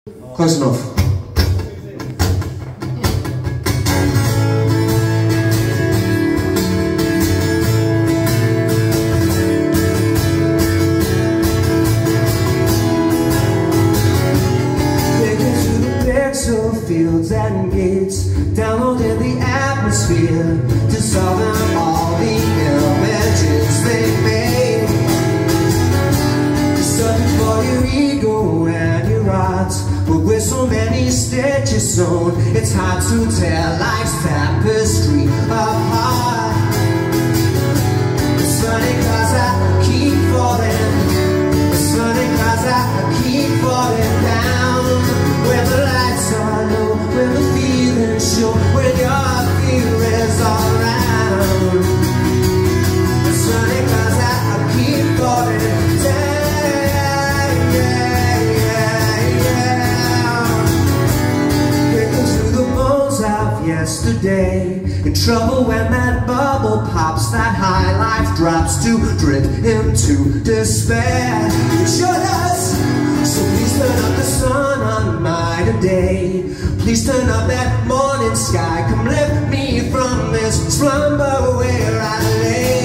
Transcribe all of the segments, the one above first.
Close enough. Fields and gates, downloading the atmosphere, dissolving all the images they made. Searching for your ego and your odds, but with so many stitches sewn, it's hard to tear life's tapestry apart. It's funny 'cause I keep falling. It's funny 'cause I keep falling down. When the lights are low, when the feelings show, when your fear is all around. It's funny 'cause I keep falling down, breaking through the bones of yesterday. In trouble when that bubble pops, that high life drops to drip into despair. It sure does. So please turn up the sun on my today. Please turn up that morning sky. Come lift me from this slumber where I lay.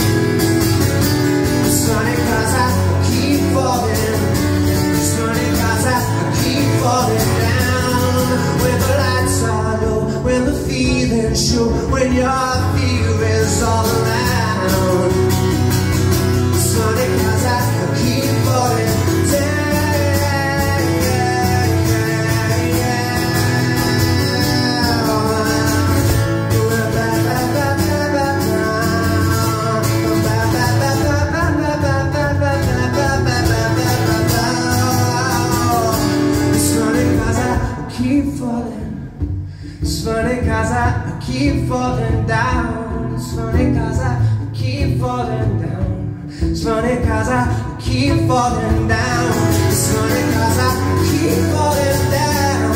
It's funny 'cause I keep falling. It's funny 'cause I keep falling down. When the lights are low, when the feelings show, when your fear is all around. It's funny 'cause I keep falling down. It's funny 'cause I keep falling down. It's funny 'cause I keep falling down. It's funny 'cause I keep falling down. It's funny 'cause I keep falling down.